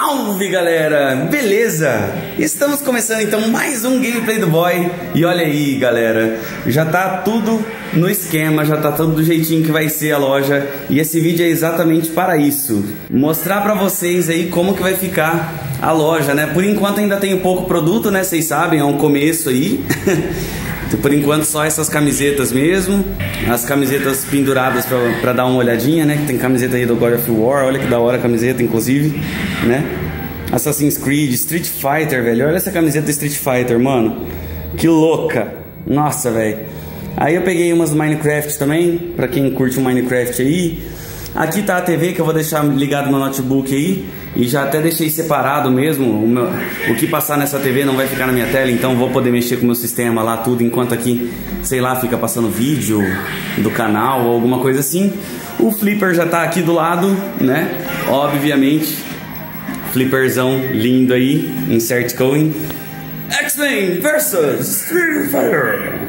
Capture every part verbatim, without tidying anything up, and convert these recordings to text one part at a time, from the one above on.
Salve galera, beleza? Estamos começando então mais um gameplay do boy. E olha aí galera, já tá tudo no esquema, já tá tudo do jeitinho que vai ser a loja. E esse vídeo é exatamente para isso, mostrar pra vocês aí como que vai ficar a loja, né? Por enquanto ainda tem pouco produto, né? Vocês sabem, é um começo aí. Por enquanto só essas camisetas mesmo. As camisetas penduradas pra, pra dar uma olhadinha, né? Que tem camiseta aí do God of War. Olha que da hora a camiseta, inclusive, né? Assassin's Creed, Street Fighter, velho. Olha essa camiseta Street Fighter, mano. Que louca. Nossa, velho. Aí eu peguei umas do Minecraft também, pra quem curte o Minecraft aí. Aqui tá a T V que eu vou deixar ligado no notebook aí. E já até deixei separado mesmo. O, meu, o que passar nessa T V não vai ficar na minha tela, então vou poder mexer com o meu sistema lá, tudo. Enquanto aqui, sei lá, fica passando vídeo do canal ou alguma coisa assim. O flipper já tá aqui do lado, né? Obviamente. Flipperzão lindo aí. Insert coin. X-Men versus Street Fighter.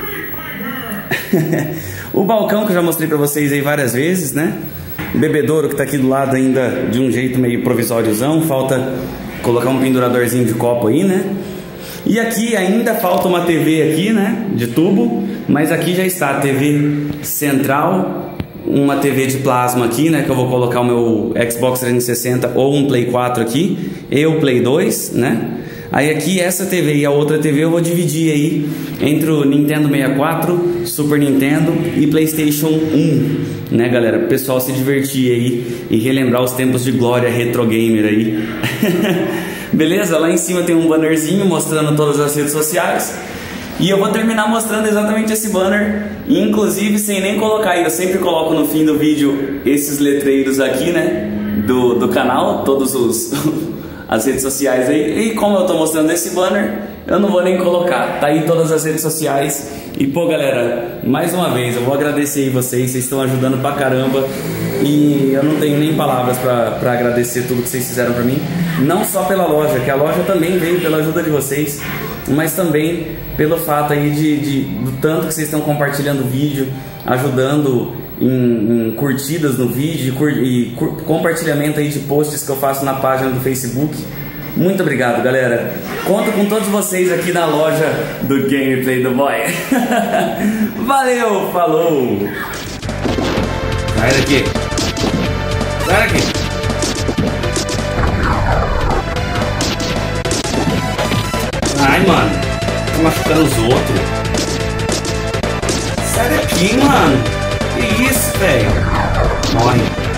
O balcão que eu já mostrei pra vocês aí várias vezes, né? Bebedouro que tá aqui do lado ainda de um jeito meio provisóriozão. Falta colocar um penduradorzinho de copo aí, né? E aqui ainda falta uma T V aqui, né? De tubo. Mas aqui já está a T V central. Uma T V de plasma aqui, né? Que eu vou colocar o meu Xbox trezentos e sessenta ou um Play quatro aqui. E o Play dois, né? Aí aqui essa T V e a outra T V eu vou dividir aí entre o Nintendo sessenta e quatro, Super Nintendo e PlayStation um, né galera? Para o pessoal se divertir aí e relembrar os tempos de glória retro gamer aí. Beleza? Lá em cima tem um bannerzinho mostrando todas as redes sociais. E eu vou terminar mostrando exatamente esse banner, inclusive sem nem colocar, eu sempre coloco no fim do vídeo esses letreiros aqui, né? Do, do canal, todos os... as redes sociais aí. E como eu tô mostrando esse banner, eu não vou nem colocar. Tá aí todas as redes sociais. E pô galera, mais uma vez eu vou agradecer aí vocês. Vocês estão ajudando pra caramba. E eu não tenho nem palavras pra, pra agradecer tudo que vocês fizeram pra mim. Não só pela loja, que a loja também veio pela ajuda de vocês, mas também pelo fato aí de, de do tanto que vocês estão compartilhando o vídeo, ajudando Em, em curtidas no vídeo e cur, compartilhamento aí de posts que eu faço na página do Facebook. Muito obrigado galera. Conto com todos vocês aqui na loja do Gameplay do Boy. Valeu, falou. Sai daqui. Sai daqui. Ai mano, tá machucando os outros. Sai daqui mano. Que isso, velho? Morre.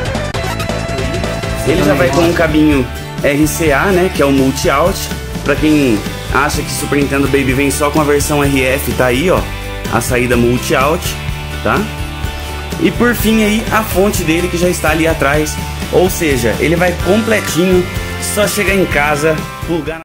Ele já vai com um cabinho R C A, né? Que é o multi-out. Pra quem acha que Super Nintendo Baby vem só com a versão R F, tá aí, ó. A saída multi-out, tá? E por fim aí, a fonte dele que já está ali atrás. Ou seja, ele vai completinho. Só chegar em casa, plugar...